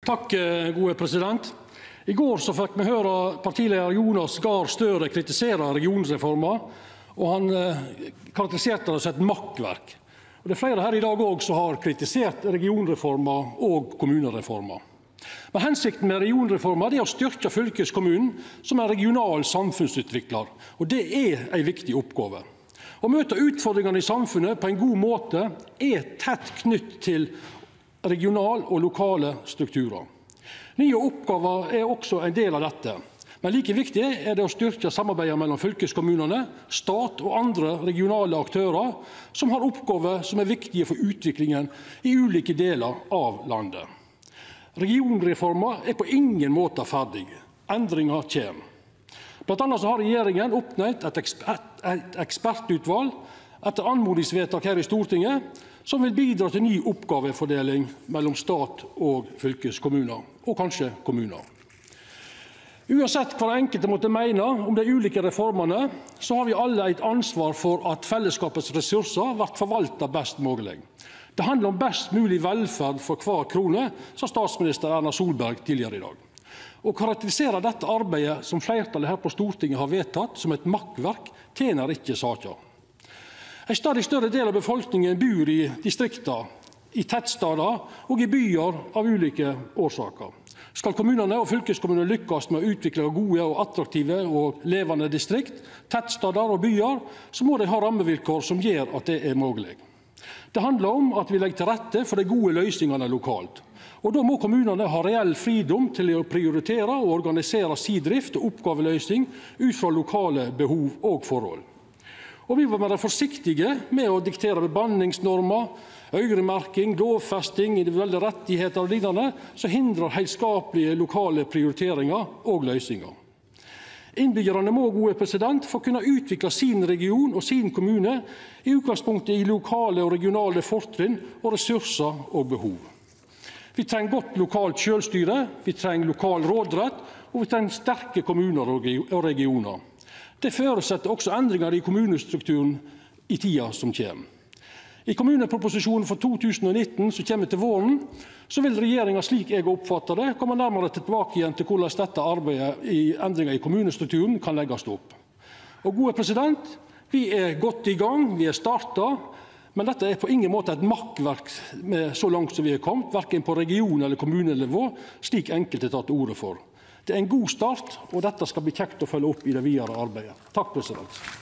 Takk, gode president. I går så fikk vi høre partileder Jonas Gahr Støre kritisere regionreforma, og han karakteriserte det som et makkverk. Og det er flere her i dag også som har kritisert regionreforma og kommunereforma. Men hensikten med regionreforma er å styrke fylkeskommunen som en regional samfunnsutvikler, og det er en viktig oppgave. Å møte utfordringene i samfunnet på en god måte er tett knyttet til regional og lokale strukturer. Nye oppgaver er også en del av dette, men like viktig er det å styrke samarbeidet mellom fylkeskommunene, stat og andre regionale aktører som har oppgaver som er viktige for utviklingen i ulike deler av landet. Regionreforma er på ingen måte ferdig. Endringer kommer. Blant annet så har regjeringen oppnevnt et ekspertutvalg etter anmodningsvedtak her i Stortinget som vil bidra til ny oppgavefordeling mellom stat og fylkeskommuner, og kanskje kommuner. Uansett hva den enkelte måtte mene om de ulike reformene, så har vi alle et ansvar for at fellesskapets ressurser blir forvaltet best mulig. Det handler om best mulig velferd for hver krone, sa statsminister Erna Solberg tidligere i dag. Å karakterisere dette arbeidet som flertallet her på Stortinget har vedtatt som et makkverk, tjener ikke saken. En stadig større del av befolkningen bor i distrikter, i tettsteder og i byer av ulike årsaker. Skal kommunene og fylkeskommunene lykkes med å utvikle gode og attraktive og levende distrikt, tettsteder og byer, så må de ha rammevilkår som gjør at det er mulig. Det handler om at vi legger til rette for de gode løsningene lokalt. Og da må kommunene ha reell fridom til å prioritere og organisere sin drift og oppgaveløsning ut fra lokale behov og forhold. Og vi må være forsiktige med å diktere bemanningsnormer, øremerking, lovfesting, individuelle rettigheter og lignende, som hindrer helskapelige lokale prioriteringer og løsninger. Innbyggerne må, gode president, få kunne utvikle sin region og sin kommune i utgangspunktet i lokale og regionale fortrinn og ressurser og behov. Vi trenger godt lokalt selvstyre, vi trenger lokal råderett, og vi trenger sterke kommuner og regioner. Det forutsetter også endringer i kommunestrukturen i tida som kommer. I kommuneproposisjonen for 2019 som kommer til våren, så vil regjeringen, slik jeg oppfatter det, komme nærmere tilbake igjen til hvordan dette arbeidet i endringer i kommunestrukturen kan legges opp. Og gode president, vi er godt i gang, vi er startet, men dette er på ingen måte et makkverk med så langt som vi er kommet, hverken på region- eller kommunenivå, slik enkelte tar til orde for. Det er en god start, og dette skal bli kjekt å følge opp i det videre arbeidet. Takk, president.